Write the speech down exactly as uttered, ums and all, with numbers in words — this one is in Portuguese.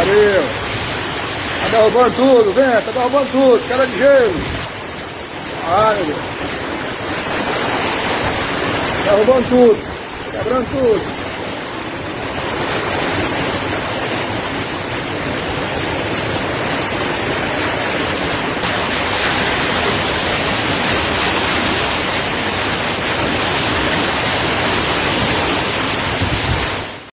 pariu. Tá derrubando tudo, vem, tá derrubando tudo, queda de gelo. Ai, meu Deus. Derrubando tudo, quebrando tudo.